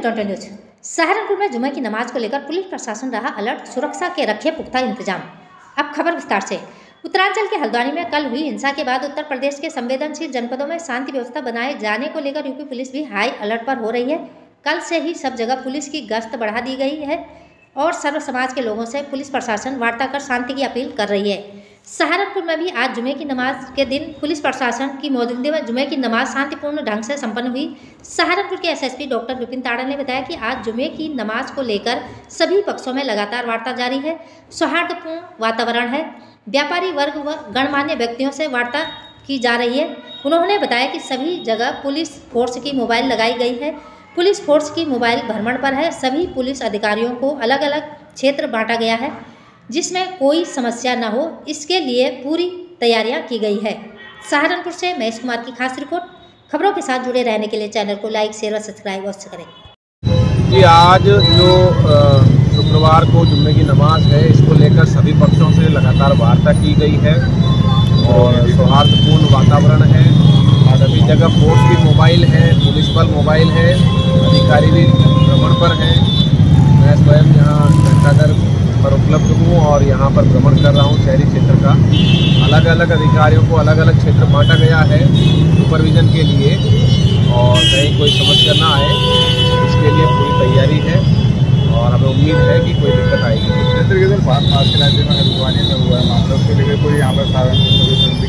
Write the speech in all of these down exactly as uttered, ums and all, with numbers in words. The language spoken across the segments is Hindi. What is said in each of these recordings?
Twenty news. सहारनपुर में जुमे की नमाज को लेकर पुलिस प्रशासन रहा अलर्ट, सुरक्षा के रखे पुख्ता इंतजाम। अब खबर विस्तार से। उत्तरांचल के हल्द्वानी में कल हुई हिंसा के बाद उत्तर प्रदेश के संवेदनशील जनपदों में शांति व्यवस्था बनाए जाने को लेकर यूपी पुलिस भी हाई अलर्ट पर हो रही है। कल से ही सब जगह पुलिस की गश्त बढ़ा दी गई है और सर्व समाज के लोगों से पुलिस प्रशासन वार्ता कर शांति की अपील कर रही है। सहारनपुर में भी आज जुमे की नमाज के दिन पुलिस प्रशासन की मौजूदगी में जुमे की नमाज शांतिपूर्ण ढंग से संपन्न हुई। सहारनपुर के एसएसपी डॉक्टर विपिन ताड़न ने बताया कि आज जुमे की नमाज को लेकर सभी पक्षों में लगातार वार्ता जारी है, सौहार्दपूर्ण वातावरण है। व्यापारी वर्ग व गणमान्य व्यक्तियों से वार्ता की जा रही है। उन्होंने बताया कि सभी जगह पुलिस फोर्स की मोबाइल लगाई गई है। पुलिस फोर्स की मोबाइल भ्रमण पर है। सभी पुलिस अधिकारियों को अलग अलग क्षेत्र बांटा गया है जिसमें कोई समस्या न हो, इसके लिए पूरी तैयारियां की गई है। सहारनपुर से महेश कुमार की खास रिपोर्ट। खबरों के साथ जुड़े रहने के लिए चैनल को लाइक, शेयर और सब्सक्राइब अवश्य करें। जी, आज जो शुक्रवार को जुम्मे की नमाज है, इसको लेकर सभी पक्षों से लगातार वार्ता की गई है और सौहार्दपूर्ण वातावरण है। सभी जगह फोर्स की मोबाइल है, पुलिस बल मोबाइल है, अधिकारी भी भ्रमण पर हैं। मैं स्वयं यहाँ घंटाघर पर उपलब्ध हूँ और यहाँ पर भ्रमण कर रहा हूँ शहरी क्षेत्र का। अलग अलग अधिकारियों को अलग अलग क्षेत्र बांटा गया है सुपरविजन के लिए और कहीं कोई समस्या ना आए, इसके लिए पूरी तैयारी है और हमें उम्मीद है कि कोई दिक्कत आएगी। क्षेत्र के अंदर पास पास के राज्य में हल्द्वानी में हुआ है मामला, उसके लेकर कोई यहाँ पर सारण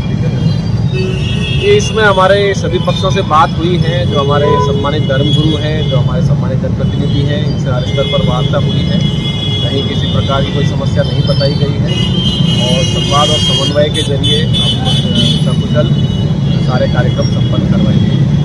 ये इसमें हमारे सभी पक्षों से बात हुई है। जो हमारे सम्मानित धर्मगुरु हैं, जो हमारे सम्मानित जनप्रतिनिधि हैं, इनसे हर स्तर पर वार्ता हुई है। कहीं किसी प्रकार की कोई समस्या नहीं बताई गई है और संवाद और समन्वय के जरिए हम सकुशल सारे कार्यक्रम संपन्न करवाएंगे।